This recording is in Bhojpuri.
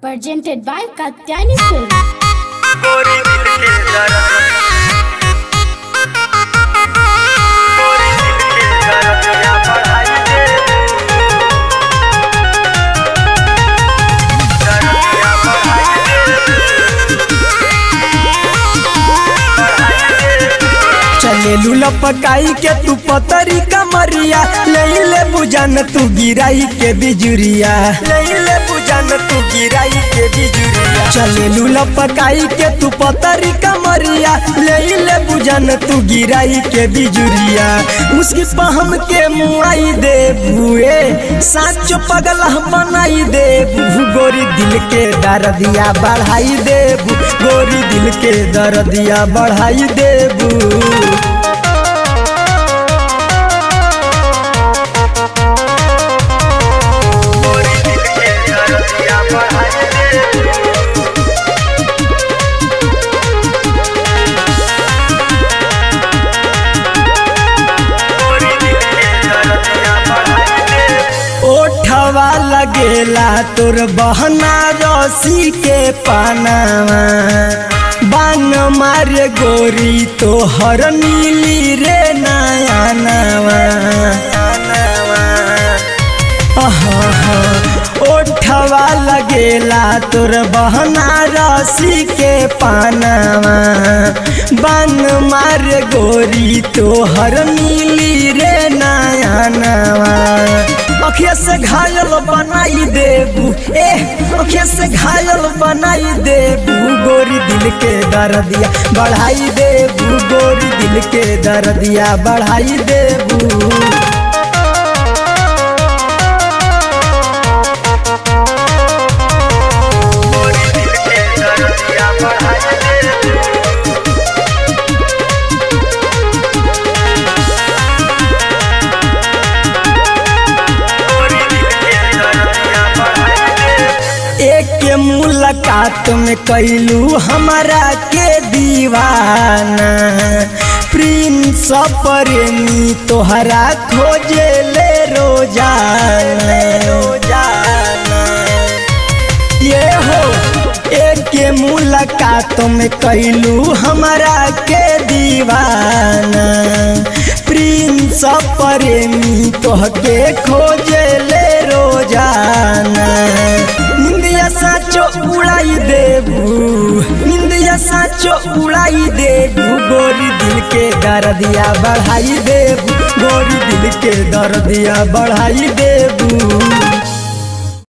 presented by Katyani Film. गोरी दिल के दर्द, गोरी दिल के दर्द या बढ़ाई दे, दर्द या बढ़ाई दे। चले लूला पकाई के तू पतरी कमरिया ले ले बुझान तू गिराई के बिजुरिया ले ले बुझान तू गिराई के बिजुरिया चले लूला पकाई के तू पतरी कमरिया ले ले बुझान तू गिराई के बिजुरिया उसकी पहम के मुआई दे बुए साच पगला बनाई दे गोरी दिल के दर्दिया बढ़ाई दे गोरी दिल के दर्दिया बढ़ाई दे ओठवा लगेला तोर बहना रसी के पानावा बान मारे गोरी तो हर नीली रे नया नवा ओठवा लगेला तोर बहना रसी के पानावा बान मारे गोरी तो हर नीली रे नया नवा अखिया से घायल बनाई देबू अखिया से घायल बनाई देबू गोरी दिल के दर्दिया बढ़ाई देबू गोरी दिल के दर्दिया बढ़ाई देबू मुलाकात में कैलू हमारा के दीवाना प्रिंस प्रेमी तोहरा खोजे ले रोजाना ये हो एक मुलाकात में कैलू हमारा के दीवाना प्रिंस प्रेमी तोहके खोजे ले रोजाना निंदिया साचो उड़ाई देबू निंदिया साचो उड़ाई देबू गोरी दिल के दर्दिया बढ़ाई देबू गोरी दिल के दर्दिया बढ़ाई देबू।